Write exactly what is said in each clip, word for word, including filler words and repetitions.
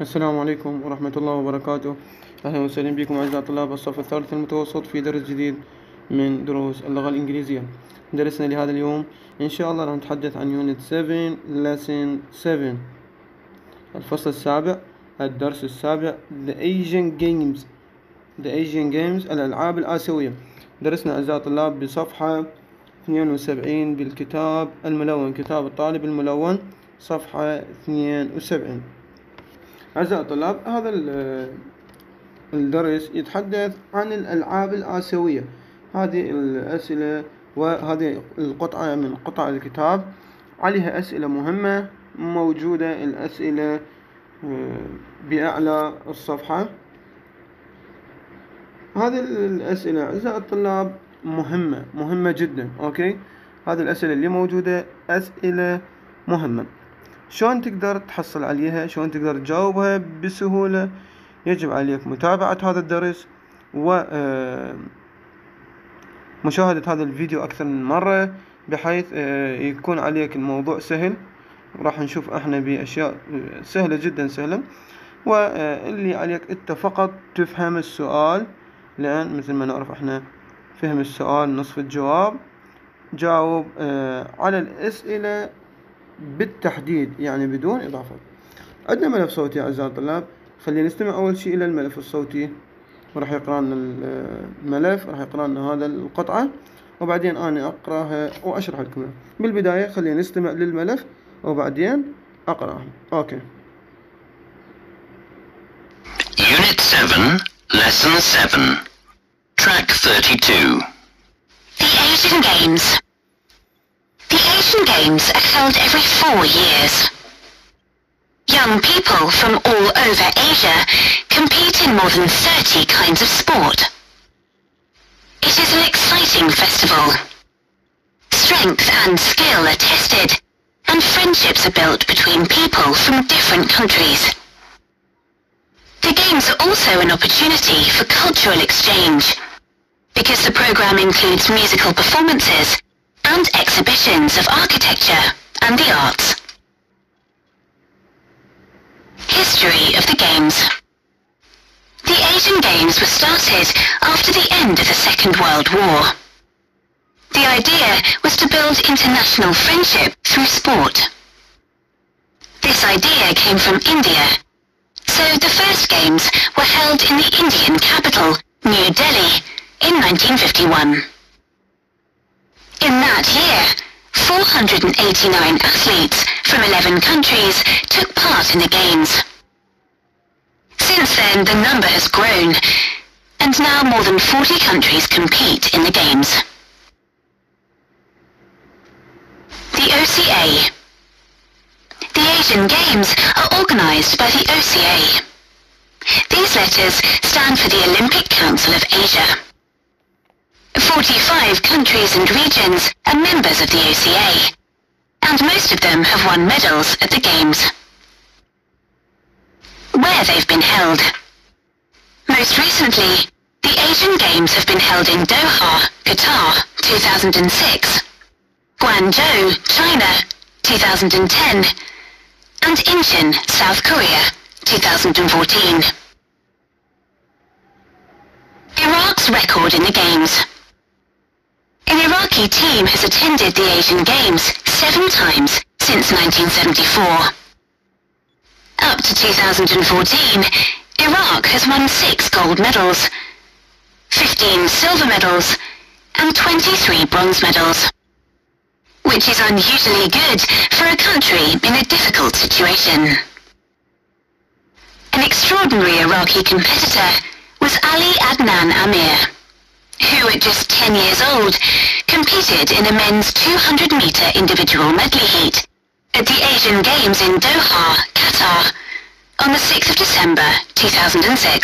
السلام عليكم ورحمة الله وبركاته. أهلا وسهلا بكم أعزائي طلاب الصف الثالث المتوسط في درس جديد من دروس اللغة الإنجليزية. درسنا لهذا اليوم إن شاء الله راح نتحدث عن يونت سبعة lesson سبعة، الفصل السابع، الدرس السابع The Asian Games The Asian Games الألعاب الآسيوية. درسنا أعزائي الطلاب بصفحة اثنين وسبعين بالكتاب الملون، كتاب الطالب الملون، صفحة اثنين وسبعين. أعزائي الطلاب، هذا الدرس يتحدث عن الألعاب الآسيوية. هذه الأسئلة وهذه القطعة من قطع الكتاب عليها أسئلة مهمة موجودة، الأسئلة بأعلى الصفحة. هذه الأسئلة أعزائي الطلاب مهمة مهمة جدا. أوكي، هذه الأسئلة اللي موجودة أسئلة مهمة. شلون تقدر تحصل عليها؟ شلون تقدر تجاوبها بسهولة؟ يجب عليك متابعة هذا الدرس ومشاهدة هذا الفيديو أكثر من مرة بحيث يكون عليك الموضوع سهل. راح نشوف احنا بأشياء سهلة جدا سهلة، واللي عليك انت فقط تفهم السؤال، لأن مثل ما نعرف احنا فهم السؤال نصف الجواب. جاوب على الأسئلة بالتحديد، يعني بدون إضافة. عندنا ملف صوتي أعزائي الطلاب، خلينا نستمع أول شيء إلى الملف الصوتي، وراح يقرأ لنا الملف، راح يقرأ لنا هذا القطعة، وبعدين أنا أقرأها وأشرح لكم. بالبداية خلينا نستمع للملف وبعدين أقرأها. أوكي. Unit seven, Lesson seven, Track thirty-two. The Asian Games. The Asian Games are held every four years. Young people from all over Asia compete in more than thirty kinds of sport. It is an exciting festival. Strength and skill are tested, and friendships are built between people from different countries. The Games are also an opportunity for cultural exchange, because the program includes musical performances and exhibitions of architecture and the arts. History of the Games. The Asian Games were started after the end of the Second World War. The idea was to build international friendship through sport. This idea came from India, so the first Games were held in the Indian capital, New Delhi, in nineteen fifty-one. In that year, four hundred eighty-nine athletes from eleven countries took part in the Games. Since then, the number has grown, and now more than forty countries compete in the Games. The O C A. The Asian Games are organized by the O C A. These letters stand for the Olympic Council of Asia. forty-five countries and regions are members of the O C A, and most of them have won medals at the Games. Where they've been held. Most recently, the Asian Games have been held in Doha, Qatar, two thousand six, Guangzhou, China, two thousand ten, and Incheon, South Korea, two thousand fourteen. Iraq's record in the Games. An Iraqi team has attended the Asian Games seven times since nineteen seventy-four. Up to two thousand fourteen, Iraq has won six gold medals, fifteen silver medals, and twenty-three bronze medals, which is unusually good for a country in a difficult situation. An extraordinary Iraqi competitor was Ali Adnan Amir, who at just ten years old competed in a men's two hundred meter individual medley heat at the Asian Games in Doha, Qatar, on the sixth of December two thousand six.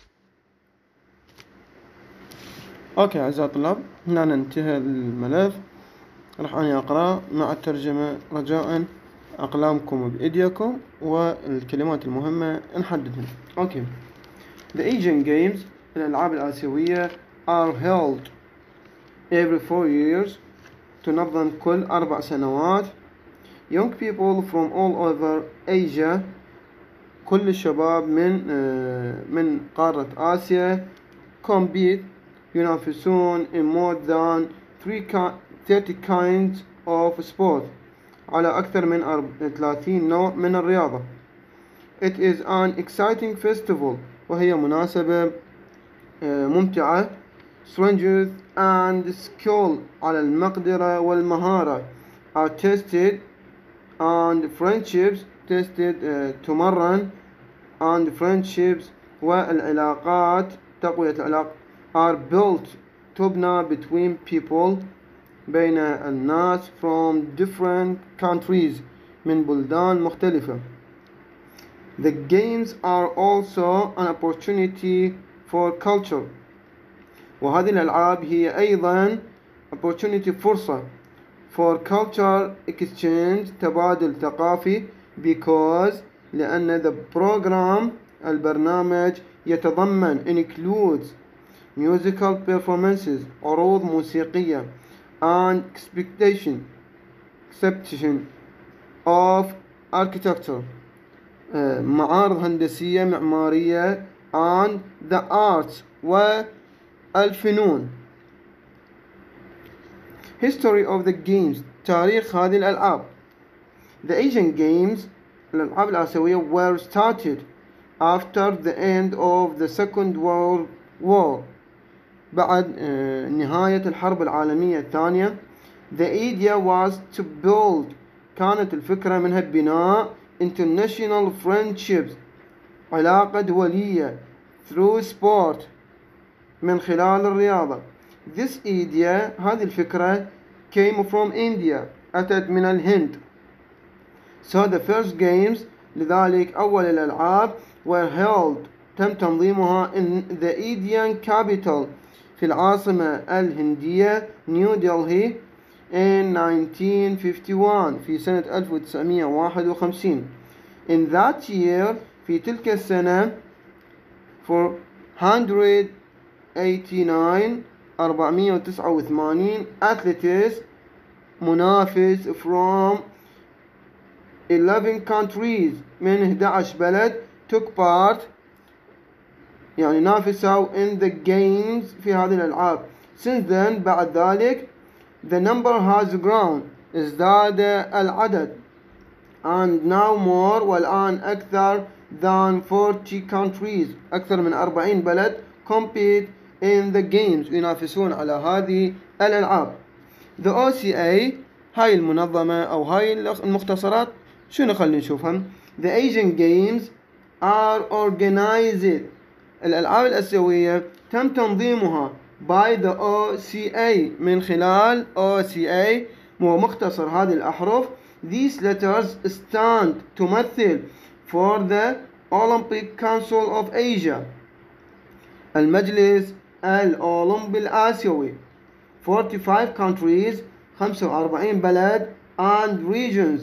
اوكي اعزائي الطلاب، هنا انتهى الملف. راح اني اقرا مع الترجمة، رجاء اقلامكم بايديكم والكلمات المهمة نحددها. اوكي. The Asian Games الالعاب الاسيوية are held every four years، تنظم كل أربع سنوات. Young people from all over Asia كل الشباب من من قارة آسيا compete ينافسون in more than thirty kinds of sport على أكثر من ثلاثين نوع من الرياضة. It is an exciting festival وهي مناسبة ممتعة. Strength and skill على المقدرة والمهارة are tested and friendships tested uh, تمرن and friendships والعلاقات تقوية العلاقات are built تبنى between people بين الناس from different countries من بلدان مختلفة. The games are also an opportunity for culture وهذه الألعاب هي أيضا opportunity فرصة for culture exchange تبادل ثقافي because لأن the program البرنامج يتضمن includes musical performances عروض موسيقية and expectation exception of architecture معارض هندسية معمارية and the arts والفنون. History of the games تاريخ هذه الألعاب. The Asian games الألعاب الآسيوية were started after the end of the Second World War بعد نهاية الحرب العالمية الثانية. The idea was to build كانت الفكرة منها بناء international friendships علاقة دولية through sport من خلال الرياضة. This idea هذه الفكرة came from India أتت من الهند. So the first games لذلك أول الألعاب were held تم تنظيمها in the Indian capital في العاصمة الهندية نيو دلهي in nineteen fifty-one في سنة ألف وتسعمائة وواحد وخمسين. In that year في تلك السنة for one hundred eighty-nine أربعمائة وتسعة وثمانين athletes منافس from eleven countries من إحدى عشر بلد took part يعني نافسوا in the games في هذه الألعاب. Since then بعد ذلك the number has grown ازداد العدد and now more والآن أكثر than forty countries أكثر من أربعين بلد compete in the games ينافسون على هذه الألعاب. The O C A هاي المنظمة أو هاي المختصرات شنو خلينا نشوفها. The Asian games are organized الألعاب الآسيوية تم تنظيمها by the O C A من خلال O C A ومختصر هذه الأحرف. These letters stand تمثل for the Olympic Council of Asia المجلس الأولمبي الآسيوي. forty-five countries خمسة وأربعين بلد and regions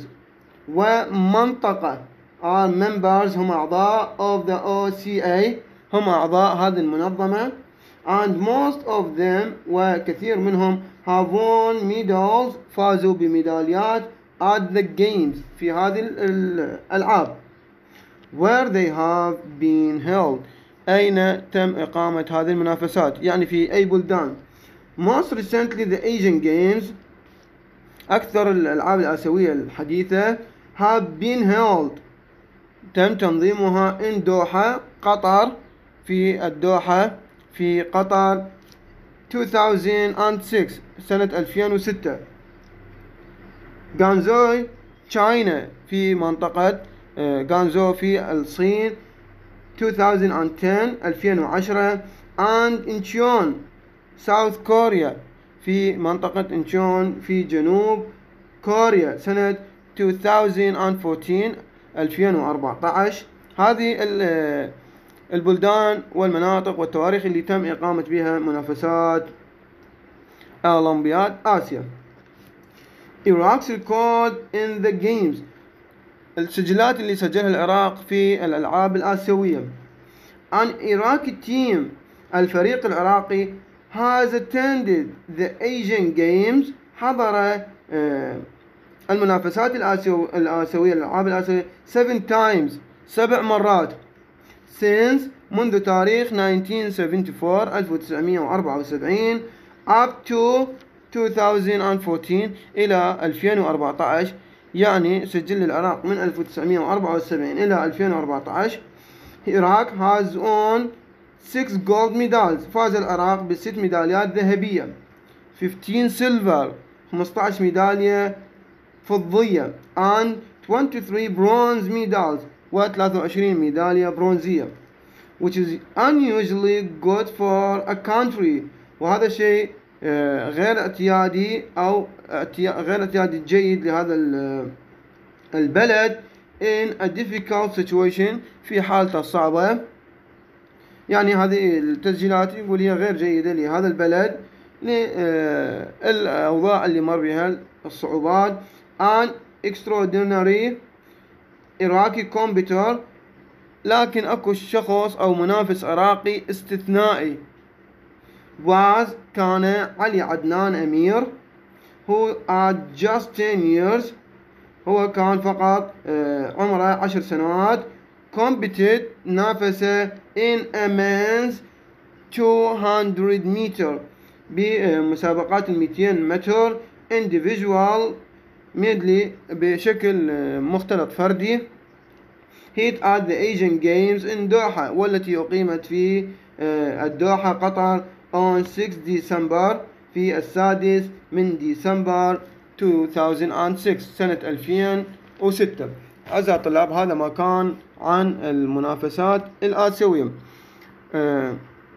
ومنطقة are members هم أعضاء of the O C A هم أعضاء هذه المنظمة and most of them وكثير منهم have won medals فازوا بميداليات at the games في هذه الألعاب where they have been held أين تم إقامة هذه المنافسات يعني في أي بلدان. Most recently the Asian Games أكثر الألعاب الآسيوية الحديثة have been held تم تنظيمها in دوحة قطر في الدوحة في قطر two thousand six سنة ألفين وستة. غانزو تشاينا في منطقة غانزو في الصين two thousand ten ألفين وعشرة and Incheon South Korea في منطقة إنشون في جنوب كوريا سنة two thousand fourteen ألفين وأربعة عشر. هذه البلدان والمناطق والتواريخ اللي تم إقامة بها منافسات أولمبياد آسيا. Iraq's record in the games السجلات اللي سجلها العراق في الألعاب الآسيوية. An Iraqi team الفريق العراقي has attended the Asian Games حضر المنافسات الآسيوية الألعاب الآسيوية seven times سبع مرات since منذ تاريخ ألف وتسعمائة وأربعة وسبعين up to ألفين وأربعة عشر إلى ألفين وأربعة عشر، يعني سجل العراق من ألف وتسعمائة وأربعة وسبعين إلى ألفين وأربعة عشر. Iraq has won six gold medals. فاز العراق بست ميداليات ذهبية. fifteen silver خمسة عشر ميدالية فضية and twenty-three bronze medals وثلاثة وعشرين ميدالية برونزية, which is unusually good for a country. وهذا شيء غير اعتيادي أو غير اعتيادي جيد لهذا البلد in a difficult situation في حالته الصعبة. يعني هذه التسجيلات يقول هي غير جيدة لهذا البلد للأوضاع اللي مر بها الصعوبات. an extraordinary Iraqi competitor لكن أكو شخص أو منافس عراقي استثنائي was كان علي عدنان أمير who at just ten years هو كان فقط عمره عشر سنوات competed نافس in a men's two hundred meter بمسابقات المئتين متر individual medley بشكل مختلط فردي hit at the Asian Games in دوحة والتي أقيمت في الدوحة قطر on six December في السادس من ديسمبر ألفين وستة سنة ألفين وستة. أعزائي الطلاب هذا ما كان عن المنافسات الآسيوية. أه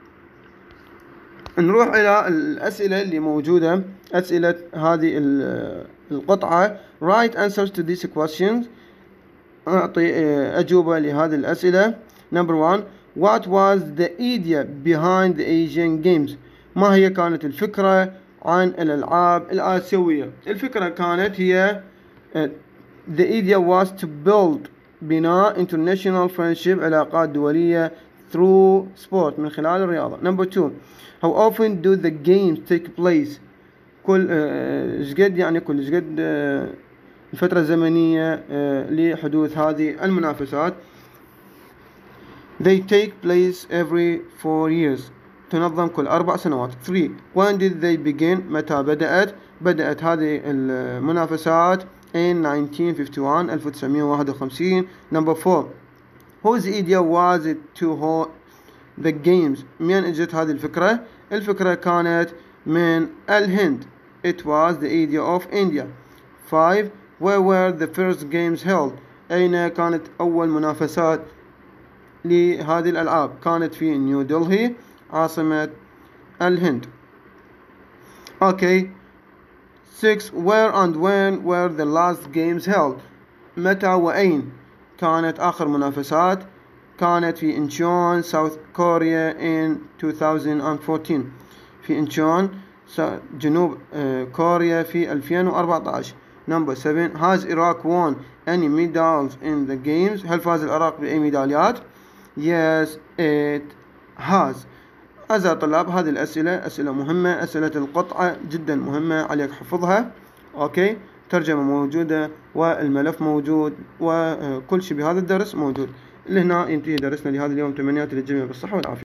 نروح إلى الأسئلة اللي موجودة، أسئلة هذه القطعة. Write answers to these questions. أعطي أجوبة لهذه الأسئلة. Number one. What was the idea behind the Asian Games? ما هي كانت الفكرة عن الألعاب الآسيوية؟ الفكرة كانت هي the idea was to build بناء international friendship علاقات دولية through sport من خلال الرياضة. Number two. How often do the games take place? كل جد يعني كل جد الفترة الزمنية لحدوث هذه المنافسات. They take place every four years. تنظم كل أربع سنوات. three. When did they begin? متى بدأت؟ بدأت هذه المنافسات in nineteen fifty-one ألف وتسعمائة وواحد وخمسين. Number four. Whose idea was it to hold the games? من اجت هذه الفكرة؟ الفكرة كانت من الهند. It was the idea of India. five. Where were the first games held? أين كانت أول منافسات لهذه الألعاب؟ كانت في نيو دلهي عاصمة الهند. Okay. six. Where and when were the last games held? متى وأين كانت آخر منافسات؟ كانت في إنشون ساوث كوريا in two thousand fourteen. في إنشون جنوب كوريا في ألفين وأربعة عشر. Number seven. Has Iraq won any medals in the games? هل فاز العراق بأي ميداليات؟ Yes, it has. أعزائي الطلاب هذه الأسئلة أسئلة مهمة، أسئلة القطعة جدا مهمة عليك حفظها. أوكي، ترجمة موجودة والملف موجود وكل شيء بهذا الدرس موجود. لهنا ينتهي درسنا لهذا اليوم. تمنياتي للجميع بالصحة والعافية.